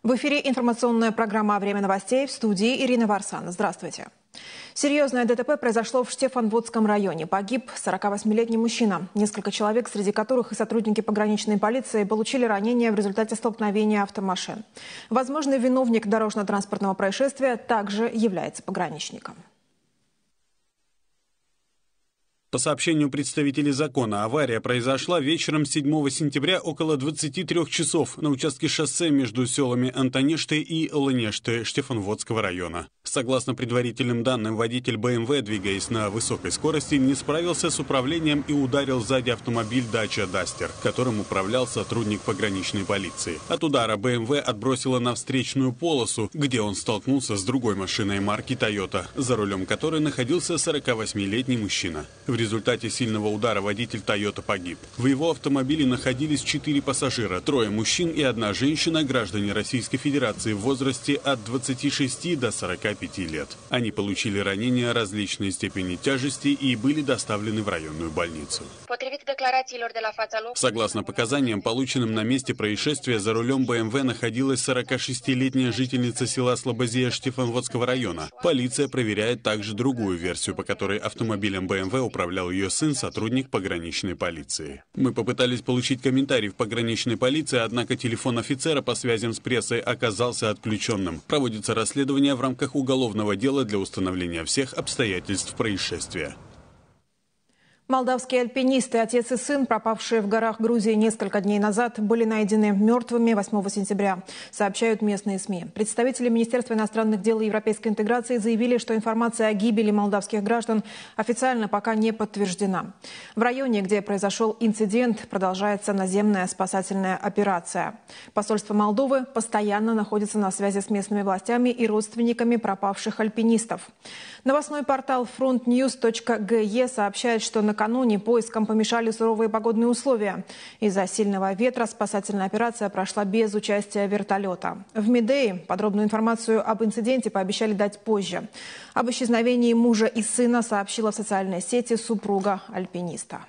В эфире информационная программа «Время новостей», в студии Ирина Варсан. Здравствуйте. Серьезное ДТП произошло в Штефанводском районе. Погиб 48-летний мужчина. Несколько человек, среди которых и сотрудники пограничной полиции, получили ранения в результате столкновения автомашин. Возможный виновник дорожно-транспортного происшествия также является пограничником. По сообщению представителей закона, авария произошла вечером 7 сентября около 23 часов на участке шоссе между селами Антонешты и Оленешты Штефанводского района. Согласно предварительным данным, водитель БМВ, двигаясь на высокой скорости, не справился с управлением и ударил сзади автомобиль Dacia Duster, которым управлял сотрудник пограничной полиции. От удара БМВ отбросило на встречную полосу, где он столкнулся с другой машиной марки Toyota, за рулем которой находился 48-летний мужчина. В результате сильного удара водитель Toyota погиб. В его автомобиле находились 4 пассажира, 3 мужчин и 1 женщина, граждане Российской Федерации в возрасте от 26 до 45 лет. Они получили ранения различной степени тяжести и были доставлены в районную больницу. Согласно показаниям, полученным на месте происшествия, за рулем БМВ находилась 46-летняя жительница села Слобозия Штефанводского района. Полиция проверяет также другую версию, по которой автомобилем БМВ управлял ее сын, сотрудник пограничной полиции. Мы попытались получить комментарий в пограничной полиции, однако телефон офицера по связям с прессой оказался отключенным. Проводится расследование в рамках уголовного дела для установления всех обстоятельств происшествия. Молдавские альпинисты, отец и сын, пропавшие в горах Грузии несколько дней назад, были найдены мертвыми 8 сентября, сообщают местные СМИ. Представители Министерства иностранных дел и европейской интеграции заявили, что информация о гибели молдавских граждан официально пока не подтверждена. В районе, где произошел инцидент, продолжается наземная спасательная операция. Посольство Молдовы постоянно находится на связи с местными властями и родственниками пропавших альпинистов. Новостной портал frontnews.ge сообщает, что накануне поискам помешали суровые погодные условия. Из-за сильного ветра спасательная операция прошла без участия вертолета. В Медее подробную информацию об инциденте пообещали дать позже. Об исчезновении мужа и сына сообщила в социальной сети супруга альпиниста.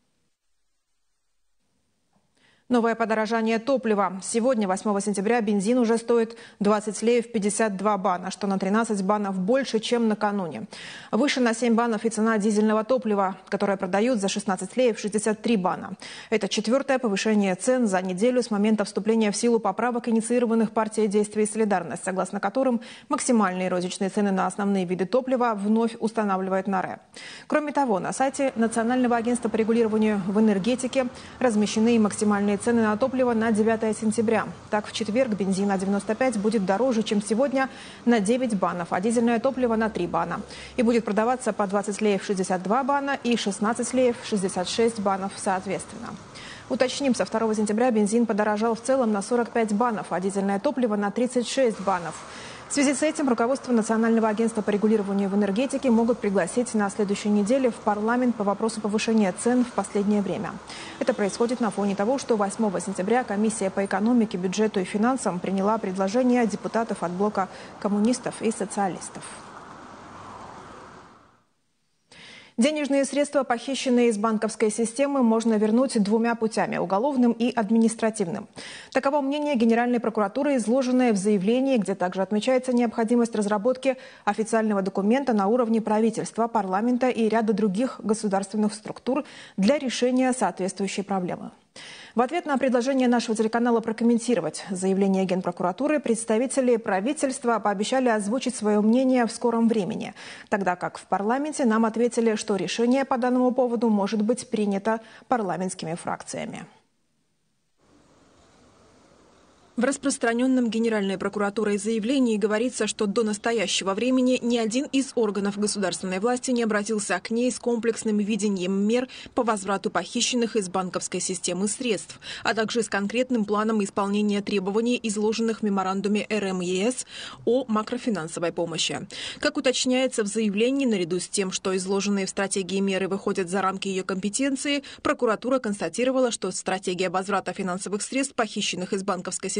Новое подорожание топлива. Сегодня, 8 сентября, бензин уже стоит 20 леев 52 бана, что на 13 банов больше, чем накануне. Выше на 7 банов и цена дизельного топлива, которое продают за 16 леев 63 бана. Это 4-е повышение цен за неделю с момента вступления в силу поправок, инициированных партией «Действие и солидарность», согласно которым максимальные розничные цены на основные виды топлива вновь устанавливает НАРЭ. Кроме того, на сайте Национального агентства по регулированию в энергетике размещены максимальные цены на топливо на 9 сентября. Так, в четверг бензин А95 будет дороже, чем сегодня, на 9 банов, а дизельное топливо на 3 бана. И будет продаваться по 20 леев 62 бана и 16 леев 66 банов соответственно. Уточним, со 2 сентября бензин подорожал в целом на 45 банов, а дизельное топливо на 36 банов. В связи с этим руководство Национального агентства по регулированию в энергетике могут пригласить на следующей неделе в парламент по вопросу повышения цен в последнее время. Это происходит на фоне того, что 8 сентября Комиссия по экономике, бюджету и финансам приняла предложения депутатов от блока коммунистов и социалистов. Денежные средства, похищенные из банковской системы, можно вернуть 2 путями – уголовным и административным. Таково мнение Генеральной прокуратуры, изложенное в заявлении, где также отмечается необходимость разработки официального документа на уровне правительства, парламента и ряда других государственных структур для решения соответствующей проблемы. В ответ на предложение нашего телеканала прокомментировать заявление Генпрокуратуры представители правительства пообещали озвучить свое мнение в скором времени, тогда как в парламенте нам ответили, что решение по данному поводу может быть принято парламентскими фракциями. В распространенном Генеральной прокуратурой заявлении говорится, что до настоящего времени ни один из органов государственной власти не обратился к ней с комплексным видением мер по возврату похищенных из банковской системы средств, а также с конкретным планом исполнения требований, изложенных в меморандуме РМ-ЕС о макрофинансовой помощи. Как уточняется в заявлении, наряду с тем, что изложенные в стратегии меры выходят за рамки ее компетенции, прокуратура констатировала, что стратегия возврата финансовых средств, похищенных из банковской системы,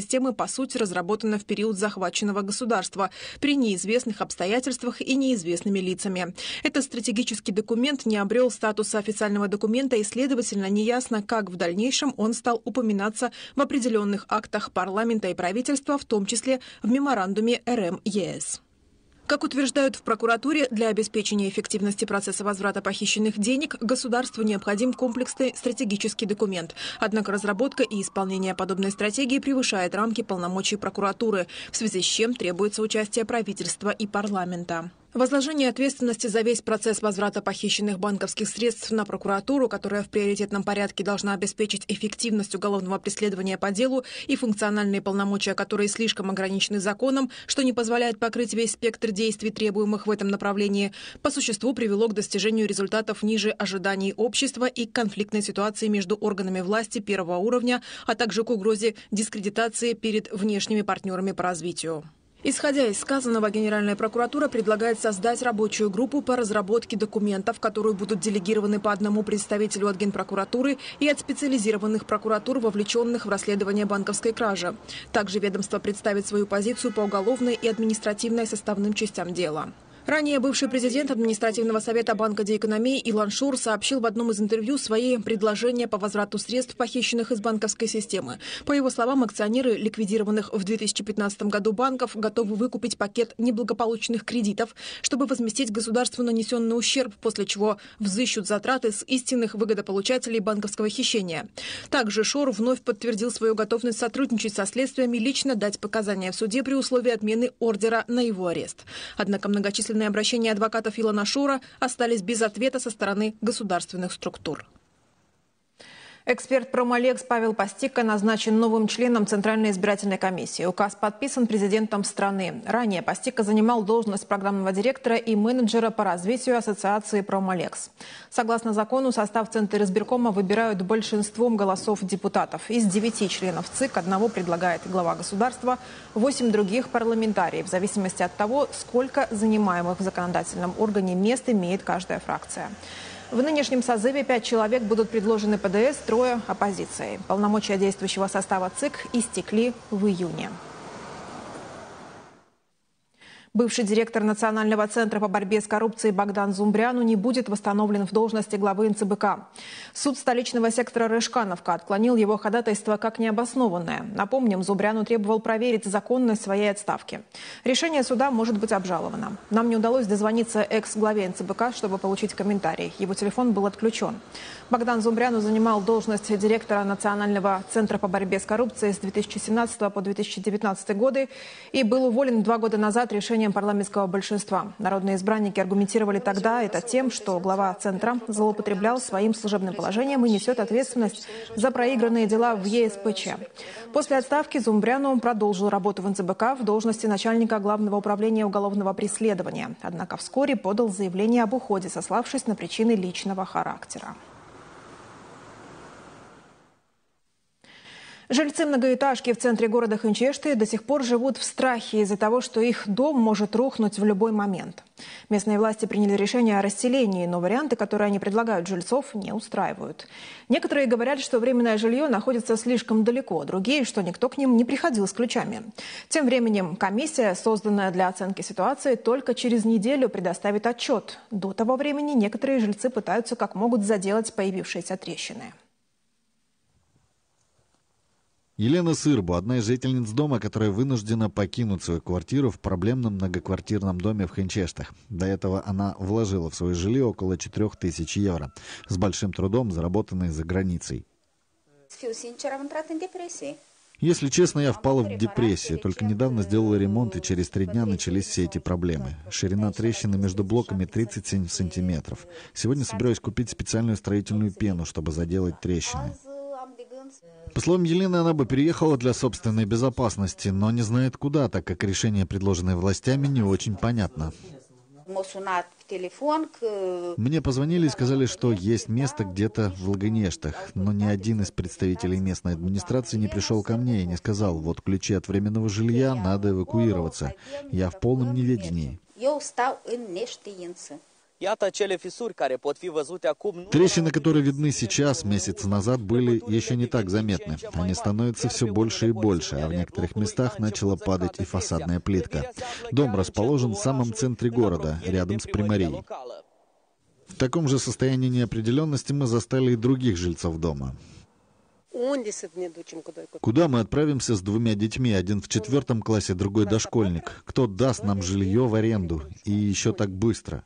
системы, по сути, разработана в период захваченного государства при неизвестных обстоятельствах и неизвестными лицами. Этот стратегический документ не обрел статуса официального документа и, следовательно, неясно, как в дальнейшем он стал упоминаться в определенных актах парламента и правительства, в том числе в меморандуме РМ-ЕС. Как утверждают в прокуратуре, для обеспечения эффективности процесса возврата похищенных денег государству необходим комплексный стратегический документ. Однако разработка и исполнение подобной стратегии превышает рамки полномочий прокуратуры, в связи с чем требуется участие правительства и парламента. Возложение ответственности за весь процесс возврата похищенных банковских средств на прокуратуру, которая в приоритетном порядке должна обеспечить эффективность уголовного преследования по делу и функциональные полномочия, которые слишком ограничены законом, что не позволяет покрыть весь спектр действий, требуемых в этом направлении, по существу привело к достижению результатов ниже ожиданий общества и к конфликтной ситуации между органами власти первого уровня, а также к угрозе дискредитации перед внешними партнерами по развитию. Исходя из сказанного, Генеральная прокуратура предлагает создать рабочую группу по разработке документов, которые будут делегированы по одному представителю от Генпрокуратуры и от специализированных прокуратур, вовлеченных в расследование банковской кражи. Также ведомство представит свою позицию по уголовной и административной составным частям дела. Ранее бывший президент административного совета Банка де экономии Илон Шур сообщил в одном из интервью свои предложения по возврату средств, похищенных из банковской системы. По его словам, акционеры ликвидированных в 2015 году банков готовы выкупить пакет неблагополучных кредитов, чтобы возместить государству нанесенный ущерб, после чего взыщут затраты с истинных выгодополучателей банковского хищения. Также Шур вновь подтвердил свою готовность сотрудничать со следствием и лично дать показания в суде при условии отмены ордера на его арест. Однако многочисленные обращения адвокатов Илона Шура остались без ответа со стороны государственных структур. Эксперт Промолекс Павел Пастика назначен новым членом Центральной избирательной комиссии. Указ подписан президентом страны. Ранее Пастика занимал должность программного директора и менеджера по развитию ассоциации Промолекс. Согласно закону, состав Центра избиркома выбирают большинством голосов депутатов. Из 9 членов ЦИК одного предлагает глава государства, 8 других – парламентарии, в зависимости от того, сколько занимаемых в законодательном органе мест имеет каждая фракция. В нынешнем созыве 5 человек будут предложены ПДС, 3 – оппозицией. Полномочия действующего состава ЦИК истекли в июне. Бывший директор Национального центра по борьбе с коррупцией Богдан Зумбряну не будет восстановлен в должности главы НЦБК. Суд столичного сектора Рыжкановка отклонил его ходатайство как необоснованное. Напомним, Зумбряну требовал проверить законность своей отставки. Решение суда может быть обжаловано. Нам не удалось дозвониться экс-главе НЦБК, чтобы получить комментарий. Его телефон был отключен. Богдан Зумбряну занимал должность директора Национального центра по борьбе с коррупцией с 2017 по 2019 годы и был уволен 2 года назад решением парламентского большинства. Народные избранники аргументировали тогда это тем, что глава Центра злоупотреблял своим служебным положением и несет ответственность за проигранные дела в ЕСПЧ. После отставки Зумбряну продолжил работу в НЦБК в должности начальника Главного управления уголовного преследования. Однако вскоре подал заявление об уходе, сославшись на причины личного характера. Жильцы многоэтажки в центре города Хинчешты до сих пор живут в страхе из-за того, что их дом может рухнуть в любой момент. Местные власти приняли решение о расселении, но варианты, которые они предлагают жильцов, не устраивают. Некоторые говорят, что временное жилье находится слишком далеко, другие, что никто к ним не приходил с ключами. Тем временем комиссия, созданная для оценки ситуации, только через неделю предоставит отчет. До того времени некоторые жильцы пытаются как могут заделать появившиеся трещины. Елена Сырбу – одна из жительниц дома, которая вынуждена покинуть свою квартиру в проблемном многоквартирном доме в Хинчештах. До этого она вложила в свое жилье около 4000 евро, с большим трудом заработанные за границей. Если честно, я впала в депрессию. Только недавно сделала ремонт, и через 3 дня начались все эти проблемы. Ширина трещины между блоками 37 сантиметров. Сегодня собираюсь купить специальную строительную пену, чтобы заделать трещины. По словам Елены, она бы переехала для собственной безопасности, но не знает куда, так как решение, предложенное властями, не очень понятно. Мне позвонили и сказали, что есть место где-то в Лаганештах, но ни один из представителей местной администрации не пришел ко мне и не сказал: вот ключи от временного жилья, надо эвакуироваться. Я в полном неведении. Трещины, которые видны сейчас, месяц назад были еще не так заметны. Они становятся все больше и больше, а в некоторых местах начала падать и фасадная плитка. Дом расположен в самом центре города, рядом с Примарией. В таком же состоянии неопределенности мы застали и других жильцов дома. Куда мы отправимся с двумя детьми? Один в 4 классе, другой дошкольник. Кто даст нам жилье в аренду? И еще так быстро.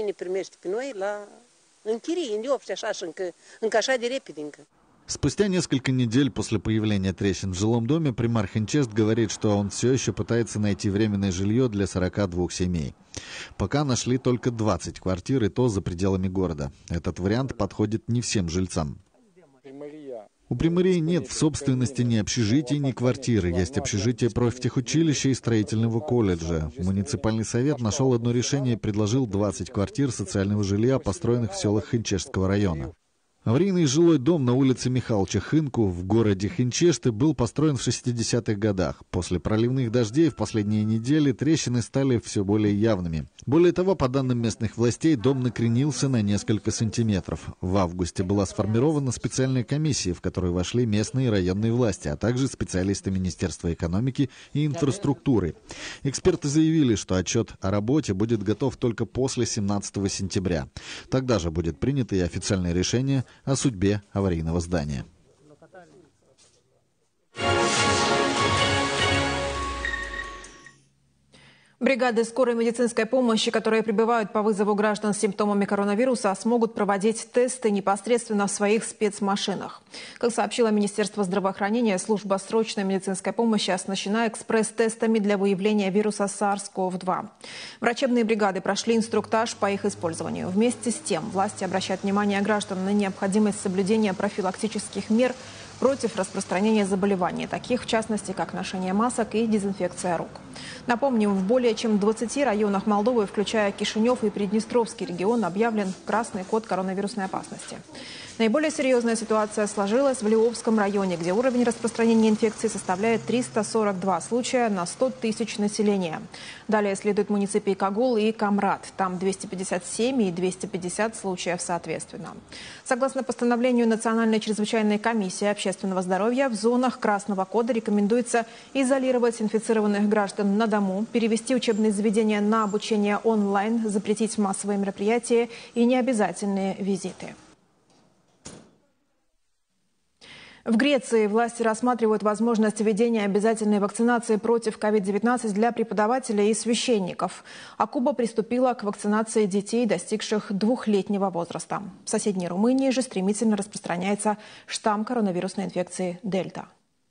Спустя несколько недель после появления трещин в жилом доме примар Хинчешт говорит, что он все еще пытается найти временное жилье для 42 семей. Пока нашли только 20 квартир, и то за пределами города. Этот вариант подходит не всем жильцам. У Примарии нет в собственности ни общежитий, ни квартиры. Есть общежитие профтехучилища и строительного колледжа. Муниципальный совет нашел одно решение и предложил 20 квартир социального жилья, построенных в селах Хинчештского района. Аварийный жилой дом на улице Михалча Хынку в городе Хинчешты был построен в 60-х годах. После проливных дождей в последние недели трещины стали все более явными. Более того, по данным местных властей, дом накренился на несколько сантиметров. В августе была сформирована специальная комиссия, в которую вошли местные и районные власти, а также специалисты Министерства экономики и инфраструктуры. Эксперты заявили, что отчет о работе будет готов только после 17 сентября. Тогда же будет принято и официальное решение о судьбе аварийного здания. Бригады скорой медицинской помощи, которые прибывают по вызову граждан с симптомами коронавируса, смогут проводить тесты непосредственно в своих спецмашинах. Как сообщило Министерство здравоохранения, служба срочной медицинской помощи оснащена экспресс-тестами для выявления вируса SARS-CoV-2. Врачебные бригады прошли инструктаж по их использованию. Вместе с тем, власти обращают внимание граждан на необходимость соблюдения профилактических мер против распространения заболеваний, таких в частности, как ношение масок и дезинфекция рук. Напомним, в более чем 20 районах Молдовы, включая Кишинев и Приднестровский регион, объявлен красный код коронавирусной опасности. Наиболее серьезная ситуация сложилась в Львовском районе, где уровень распространения инфекции составляет 342 случая на 100 тысяч населения. Далее следуют муниципии Кагул и Камрад. Там 257 и 250 случаев соответственно. Согласно постановлению Национальной чрезвычайной комиссии общественного здоровья, в зонах красного кода рекомендуется изолировать инфицированных граждан на дому, перевести учебные заведения на обучение онлайн, запретить массовые мероприятия и необязательные визиты. В Греции власти рассматривают возможность введения обязательной вакцинации против COVID-19 для преподавателей и священников. А Куба приступила к вакцинации детей, достигших 2-летнего возраста. В соседней Румынии же стремительно распространяется штамм коронавирусной инфекции «Дельта».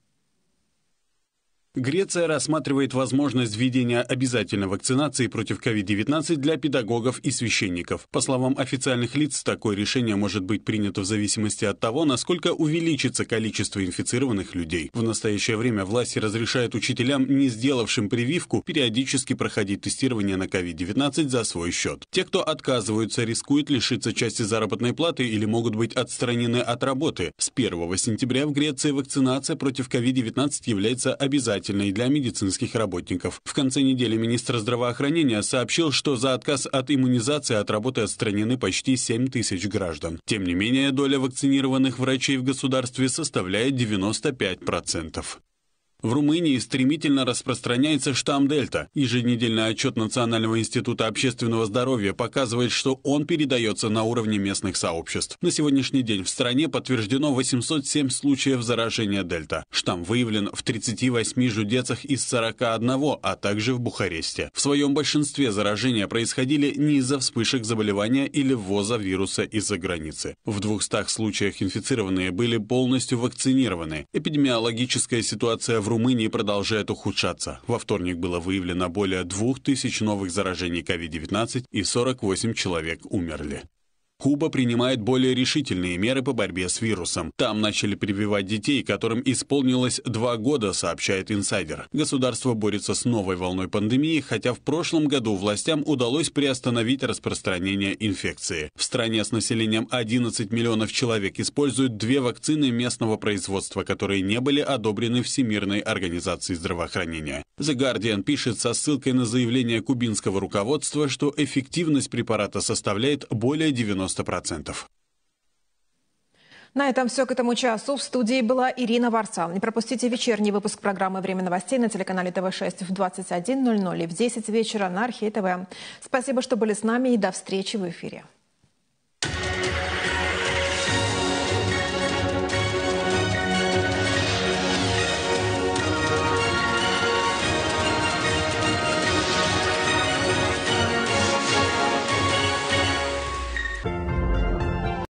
Греция рассматривает возможность введения обязательной вакцинации против COVID-19 для педагогов и священников. По словам официальных лиц, такое решение может быть принято в зависимости от того, насколько увеличится количество инфицированных людей. В настоящее время власти разрешают учителям, не сделавшим прививку, периодически проходить тестирование на COVID-19 за свой счет. Те, кто отказываются, рискуют лишиться части заработной платы или могут быть отстранены от работы. С 1 сентября в Греции вакцинация против COVID-19 является обязательной для медицинских работников. В конце недели министр здравоохранения сообщил, что за отказ от иммунизации от работы отстранены почти 7 тысяч граждан. Тем не менее, доля вакцинированных врачей в государстве составляет 95%. В Румынии стремительно распространяется штамм «Дельта». Еженедельный отчет Национального института общественного здоровья показывает, что он передается на уровне местных сообществ. На сегодняшний день в стране подтверждено 807 случаев заражения «Дельта». Штамм выявлен в 38 жудецах из 41, а также в Бухаресте. В своем большинстве заражения происходили не из-за вспышек заболевания или ввоза вируса из-за границы. В 200 случаях инфицированные были полностью вакцинированы. Эпидемиологическая ситуация в Румынии продолжает ухудшаться. Во вторник было выявлено более 2000 новых заражений COVID-19 и 48 человек умерли. Куба принимает более решительные меры по борьбе с вирусом. Там начали прививать детей, которым исполнилось 2 года, сообщает инсайдер. Государство борется с новой волной пандемии, хотя в прошлом году властям удалось приостановить распространение инфекции. В стране с населением 11 миллионов человек используют 2 вакцины местного производства, которые не были одобрены Всемирной организацией здравоохранения. The Guardian пишет со ссылкой на заявление кубинского руководства, что эффективность препарата составляет более 90%. На этом все к этому часу. В студии была Ирина Варцан. Не пропустите вечерний выпуск программы «Время новостей» на телеканале ТВ6 в 21:00 и в 10 вечера на Архей ТВ. Спасибо, что были с нами, и до встречи в эфире.